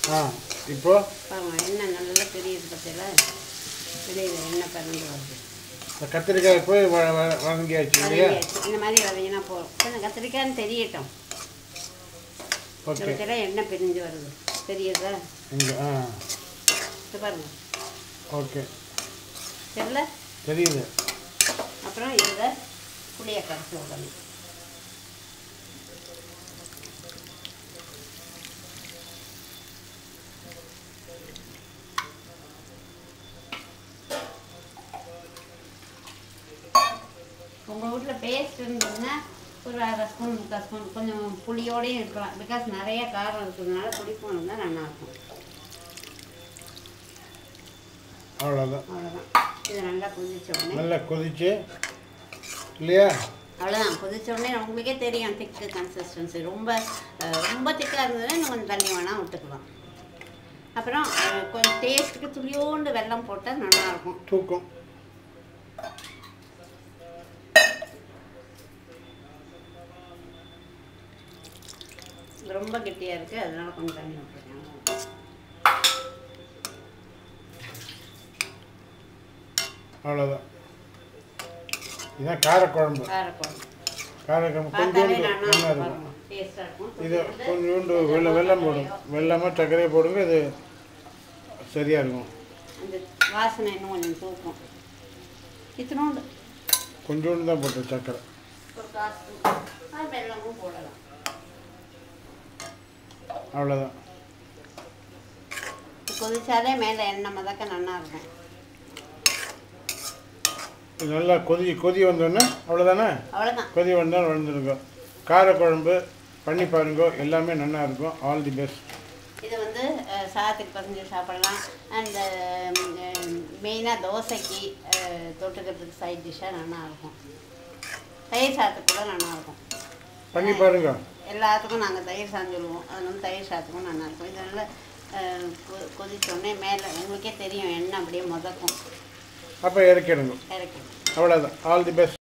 இப்போ எண்ணெய் நல்லா தெரியுது பார்த்தீங்களா? தெரியுது, எண்ணெய் பிறந்து வருது. கத்திரிக்காய் போய் வதங்கியாச்சு இல்லையா? இந்த மாதிரி வதங்கினா போதும். கொஞ்சம் கத்திரிக்காய்னு தெரியட்டும். ஓகே. எண்ணெய் பிரிஞ்சு வருது, தெரியுதா? இங்கே பாருங்க. ஓகே, தெரியல? தெரியுது. அப்புறம் இதில் புளியை கரைச்சி விடணும். உங்கள் வீட்டில் பேஸ்ட் இருந்ததுன்னா ஒரு 1/2 ஸ்பூன் 3/4 ஸ்பூன் கொஞ்சம் புளியோடையும் இருக்கலாம். பிகாஸ் நிறைய காரம் இருக்கிறதுனால புளிப்பும் இருந்தால் நல்லாயிருக்கும். அவ்வளோதான். இது நல்லா கொதிச்ச உடனே நல்லா கொதிச்சு இல்லையா? அவ்வளோதான். கொதிச்ச உடனே உங்களுக்கே தெரியும் திக்கு கன்சிஸ்டன்சி. ரொம்ப திக்காக இருந்ததுன்னா இன்னும் கொஞ்சம் தண்ணி வேணால் விட்டுக்கலாம். அப்புறம் கொஞ்சம் டேஸ்ட்டுக்கு துளியோண்டு வெல்லம் போட்டால் நல்லாயிருக்கும். தூக்கும். ரொம்ப கெட்டியாக இருக்குது, அதனால கொஞ்சம் தண்ணி விட்டுருக்கேன். அவ்வளோதான். இதுதான் காரக்குழம்பு. காரக்குழம்பு கொஞ்சோண்டு நல்லா இருக்கும். இது கொஞ்சோண்டு வெல்லம் போடும். வெல்லமாக சர்க்கரையை போடுங்க, இது சரியாக இருக்கும். அந்த வாசனை இன்னும் கொஞ்சம் தூக்கும். இத்தனோண்டு கொஞ்சோண்டு தான் போட்டேன் சர்க்கரை. ஒரு காசு வெல்லமும் போடலாம். அவ்வளோதான். கொதிச்சாலே மேலே எண்ணெய் மதக்க நல்லா இருக்கும். இது நல்லா கொதி வந்தோடனே அவ்வளோதானே? அவ்வளோதான். கொதி வந்தால் வந்துருக்கும். காரக்குழம்பு பண்ணி பாருங்க, எல்லாமே நல்லா இருக்கும். All the best. இது வந்து சாதத்துக்கு பசஞ்சு சாப்பிடலாம். அண்ட் மெயினாக தோசைக்கு தொட்டுக்கிறதுக்கு சைட் டிஷ்ஷாக நல்லாயிருக்கும். தயிர் சாதத்துக்கு கூட நல்லாயிருக்கும். பண்ணி பாருங்க. எல்லாத்துக்கும் நாங்கள் தயிர் சாஞ்சிடுவோம். அது வந்து தயிர் சாதத்துக்கும் நல்லாயிருக்கும். இதனால் கொதிச்சோடனே மேலே உங்களுக்கே தெரியும் எண்ணெய் அப்படியே முதக்கும். அப்போ இறக்கிடுங்க. இறக்கி அவ்வளோதான். All the best.